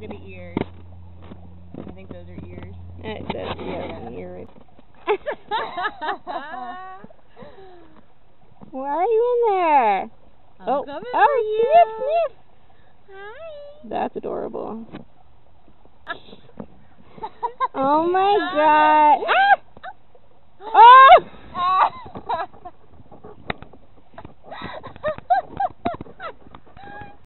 Look at the ears. I think those are ears. It says an ear. Why are you in there? I'm coming oh, for you. sniff, sniff. Hi. That's adorable. Oh my God.